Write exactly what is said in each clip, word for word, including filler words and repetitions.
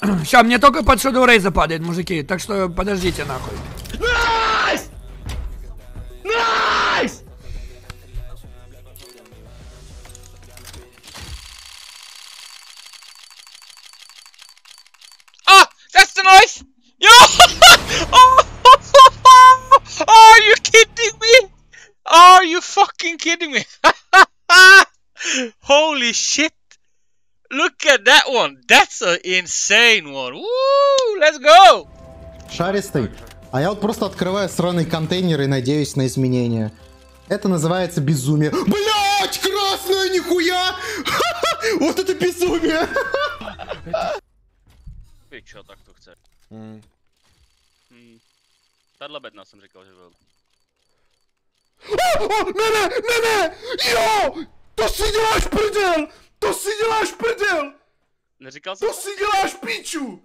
Ща, мне только под Shadow Ray западает, мужики, так что подождите нахуй. Найс! Найс! Ah, that's the knife! Yo! Oh! Are you kidding me? Are you fucking kidding me? Holy shit! Look at that one! That's an insane one! Woo! Let's go! Шаристый. А я вот просто открываю сраный контейнер и надеюсь на изменения. Это называется безумие. Блять, красная нихуя! Вот это безумие! Čo tak to chce? Hmm. Hmm. Tahle bedna jsem říkal, že byl. Ne, ne, ne, ne! Jo! To si děláš prdel! To si děláš prdel! Neříkal jsem? To si děláš piču!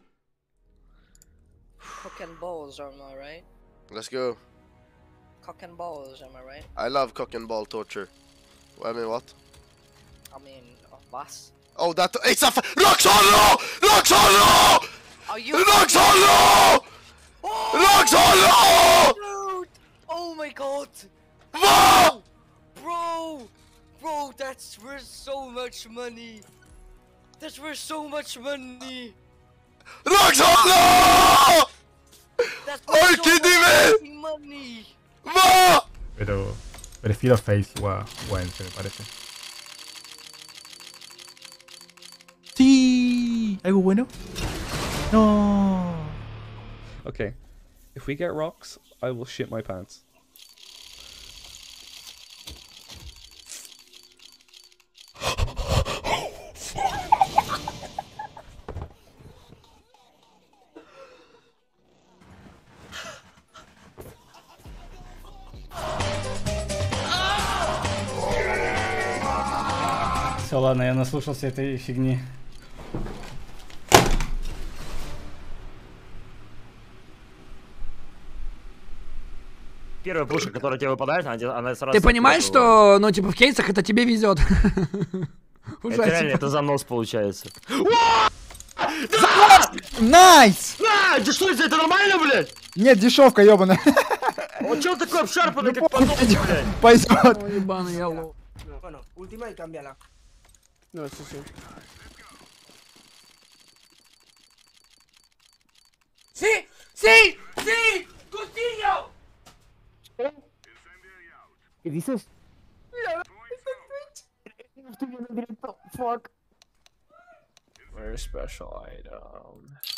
Cock and balls, am I right? Let's go. Cock and balls, am I right? I love cock and ball torture. I mean, what? I mean, a bus. Oh, that. It's a. Rock solo! Rock solo! Are you? Rock solo! Oh, Rock solo! dude! Oh my god! What? Bro! Bro, that's worth so much money! That's worth so much money! Rock solo! That's Are you so kidding much me? money! What? Pero prefiero Face o a Wense, me parece. Sí, algo bueno. No. Okay, if we get rocks, I will shit my pants. Все, ладно, я наслушался этой фигни. Первая пушка, которая тебе выпадает, она, она сразу... Ты понимаешь, что, ну, типа, в кейсах это тебе везет? Это реально, это занос получается. Найс! А, да что это, это нормально, блядь? Нет, дешевка, ёбаная. Вот чё такое обшарпанный, как подобно, блядь? Пойдет. Ой, ебаный, я лох. Bueno, última y cámbiala. No, sí, sí. ¡Sí! ¡Sí! ¡Sí! ¡Cuchillo! ¿Qué dices? Very special item.